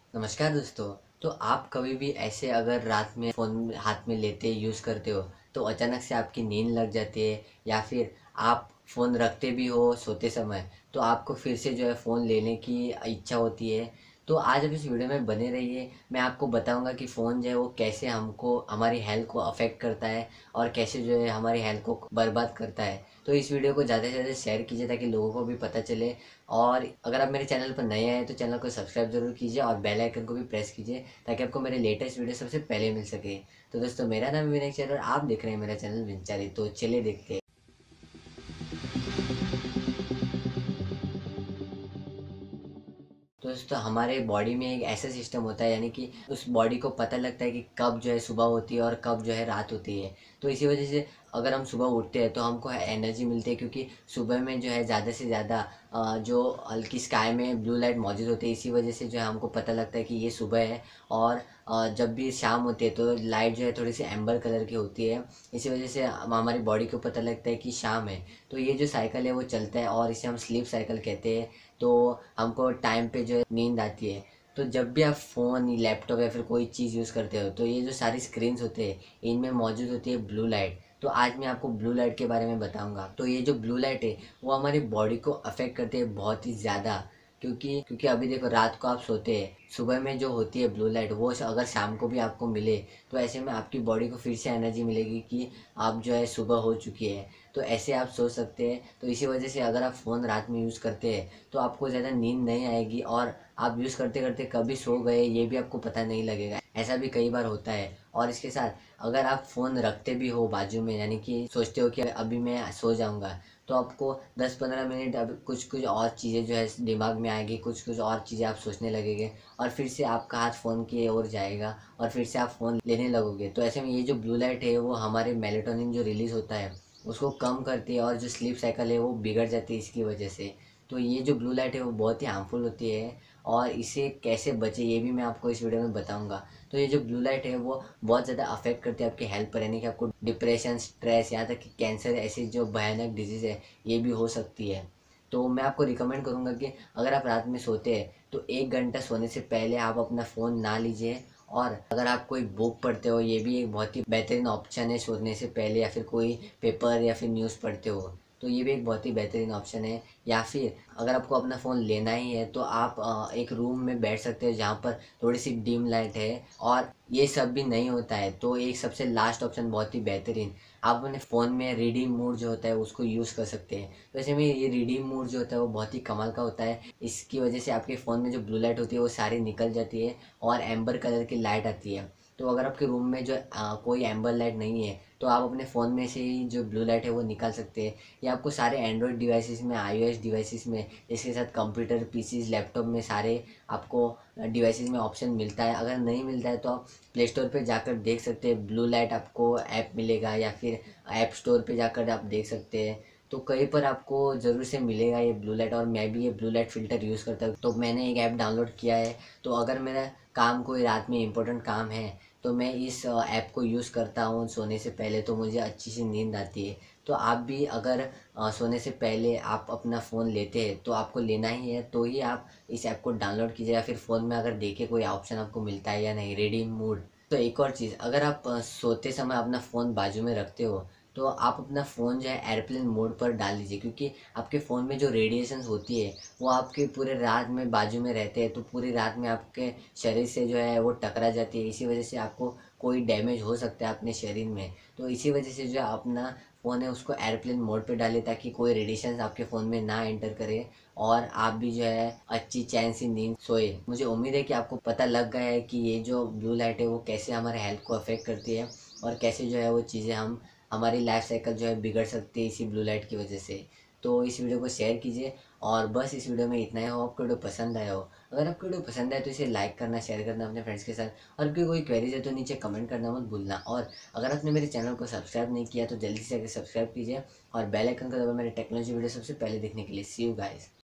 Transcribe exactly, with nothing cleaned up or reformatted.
नमस्कार दोस्तों। तो आप कभी भी ऐसे अगर रात में फ़ोन हाथ में लेते यूज़ करते हो तो अचानक से आपकी नींद लग जाती है या फिर आप फ़ोन रखते भी हो सोते समय तो आपको फिर से जो है फ़ोन लेने की इच्छा होती है। तो आज आप इस वीडियो में बने रहिए। मैं आपको बताऊंगा कि फ़ोन जो है वो कैसे हमको हमारी हेल्थ को अफेक्ट करता है और कैसे जो है हमारी हेल्थ को बर्बाद करता है। तो इस वीडियो को ज़्यादा से ज़्यादा शेयर कीजिए ताकि लोगों को भी पता चले। और अगर आप मेरे चैनल पर नए आए तो चैनल को सब्सक्राइब जरूर कीजिए और बेल आइकन को भी प्रेस कीजिए ताकि आपको मेरे लेटेस्ट वीडियो सबसे पहले मिल सके। तो दोस्तों, मेरा नाम है विनय चैनल और आप देख रहे हैं मेरा चैनल विंचारी। तो चलिए देखते हैं। तो दोस्तों, हमारे बॉडी में एक ऐसा सिस्टम होता है, यानी कि उस बॉडी को पता लगता है कि कब जो है सुबह होती है और कब जो है रात होती है। तो इसी वजह से अगर हम सुबह उठते हैं तो हमको एनर्जी मिलती है, क्योंकि सुबह में जो है ज़्यादा से ज़्यादा अ, जो हल्की स्काई में ब्लू लाइट मौजूद होती है। इसी वजह से जो है हमको पता लगता है कि ये सुबह है। और अ, जब भी शाम होती है तो लाइट जो है थोड़ी सी एम्बर कलर की होती है। इसी वजह से हम हमारी बॉडी को पता लगता है कि शाम है। तो ये जो साइकिल है वो चलता है और इसे हम स्लीप साइकिल कहते हैं। तो हमको टाइम पे जो है नींद आती है। तो जब भी आप फ़ोन, लैपटॉप या फिर कोई चीज़ यूज़ करते हो तो ये जो सारी स्क्रीन्स होते हैं इनमें मौजूद होती है ब्लू लाइट। तो आज मैं आपको ब्लू लाइट के बारे में बताऊंगा। तो ये जो ब्लू लाइट है वो हमारी बॉडी को अफेक्ट करती है बहुत ही ज़्यादा। क्योंकि क्योंकि अभी देखो, रात को आप सोते हैं, सुबह में जो होती है ब्लू लाइट वो अगर शाम को भी आपको मिले तो ऐसे में आपकी बॉडी को फिर से एनर्जी मिलेगी कि आप जो है सुबह हो चुकी है। तो ऐसे आप सोच सकते हैं। तो इसी वजह से अगर आप फ़ोन रात में यूज़ करते हैं तो आपको ज़्यादा नींद नहीं आएगी और आप यूज़ करते करते कभी सो गए ये भी आपको पता नहीं लगेगा। ऐसा भी कई बार होता है। और इसके साथ अगर आप फ़ोन रखते भी हो बाजू में, यानी कि सोचते हो कि अभी मैं सो जाऊंगा, तो आपको दस पंद्रह मिनट अब कुछ कुछ और चीज़ें जो है दिमाग में आएगी, कुछ कुछ और चीज़ें आप सोचने लगेंगे और फिर से आपका हाथ फ़ोन की ओर जाएगा और फिर से आप फ़ोन लेने लगोगे। तो ऐसे में ये जो ब्लू लाइट है वो हमारे मेलेटोनिन जो रिलीज़ होता है उसको कम करती है और जो स्लीप साइकिल है वो बिगड़ जाती है इसकी वजह से। तो ये जो ब्लू लाइट है वो बहुत ही हार्मफुल होती है और इसे कैसे बचे ये भी मैं आपको इस वीडियो में बताऊंगा। तो ये जो ब्लू लाइट है वो बहुत ज़्यादा अफेक्ट करती है आपकी हेल्थ पर, यानी कि आपको डिप्रेशन, स्ट्रेस, यहाँ तक कि कैंसर ऐसी जो भयानक डिजीज़ है ये भी हो सकती है। तो मैं आपको रिकमेंड करूँगा कि अगर आप रात में सोते हैं तो एक घंटा सोने से पहले आप अपना फ़ोन ना लीजिए। और अगर आप कोई बुक पढ़ते हो ये भी एक बहुत ही बेहतरीन ऑप्शन है सोने से पहले, या फिर कोई पेपर या फिर न्यूज़ पढ़ते हो तो ये भी एक बहुत ही बेहतरीन ऑप्शन है। या फिर अगर आपको अपना फ़ोन लेना ही है तो आप अ, एक रूम में बैठ सकते हो जहाँ पर थोड़ी सी डिम लाइट है और ये सब भी नहीं होता है तो एक सबसे लास्ट ऑप्शन बहुत ही बेहतरीन, आप अपने फ़ोन में रीडिंग मोड जो होता है उसको यूज़ कर सकते हैं। तो ऐसे में ये रीडिंग मोड जो होता है वो बहुत ही कमाल का होता है। इसकी वजह से आपके फ़ोन में जो ब्लू लाइट होती है वो सारी निकल जाती है और एम्बर कलर की लाइट आती है। तो अगर आपके रूम में जो अ, कोई एम्बर लाइट नहीं है तो आप अपने फ़ोन में से ही जो ब्लू लाइट है वो निकाल सकते हैं। ये आपको सारे एंड्रॉयड डिवाइसेस में, आईओएस डिवाइसेस में, इसके साथ कंप्यूटर, पीसीज, लैपटॉप में सारे आपको डिवाइसेस में ऑप्शन मिलता है। अगर नहीं मिलता है तो आप प्ले स्टोर पर जाकर देख सकते हैं, ब्लू लाइट आपको ऐप मिलेगा या फिर ऐप स्टोर पे जाकर आप देख सकते हैं। तो कहीं पर आपको ज़रूर से मिलेगा ये ब्लू लाइट। और मैं भी ये ब्लू लाइट फ़िल्टर यूज़ करता हूँ तो मैंने एक ऐप डाउनलोड किया है। तो अगर मेरा काम कोई रात में इम्पोर्टेंट काम है तो मैं इस ऐप को यूज़ करता हूँ सोने से पहले, तो मुझे अच्छी सी नींद आती है। तो आप भी अगर अ, सोने से पहले आप अपना फ़ोन लेते हैं तो आपको लेना ही है तो ही आप इस ऐप को डाउनलोड कीजिए, या फिर फ़ोन में अगर देखिए कोई ऑप्शन आपको मिलता है या नहीं, रीडिंग मोड। तो एक और चीज़, अगर आप अ, सोते समय अपना फ़ोन बाजू में रखते हो तो आप अपना फ़ोन जो है एयरप्लेन मोड पर डाल लीजिए, क्योंकि आपके फ़ोन में जो रेडिएशंस होती है वो आपके पूरे रात में बाजू में रहते हैं। तो पूरी रात में आपके शरीर से जो है वो टकरा जाती है। इसी वजह से आपको कोई डैमेज हो सकता है अपने शरीर में। तो इसी वजह से जो है अपना फ़ोन है उसको एयरप्लेन मोड पे डालिए ताकि कोई रेडिएशंस आपके फ़ोन में ना एंटर करे और आप भी जो है अच्छी चैन सी नींद सोए। मुझे उम्मीद है कि आपको पता लग गया है कि ये जो ब्लू लाइट है वो कैसे हमारे हेल्थ को अफेक्ट करती है और कैसे जो है वो चीज़ें हम हमारी लाइफ साइकिल जो है बिगड़ सकती है इसी ब्लू लाइट की वजह से। तो इस वीडियो को शेयर कीजिए और बस इस वीडियो में इतना ही हो। आपको वीडियो पसंद आया हो, अगर आपको वीडियो पसंद आए तो इसे लाइक करना, शेयर करना अपने फ्रेंड्स के साथ। और आपकी कोई क्वेरीज है तो नीचे कमेंट करना मत भूलना। और अगर आपने मेरे चैनल को सब्सक्राइब नहीं किया तो जल्दी से आकर सब्सक्राइब कीजिए और बेल आइकन को दबाएं मेरे टेक्नोलॉजी वीडियो सबसे पहले देखने के लिए। See you guys.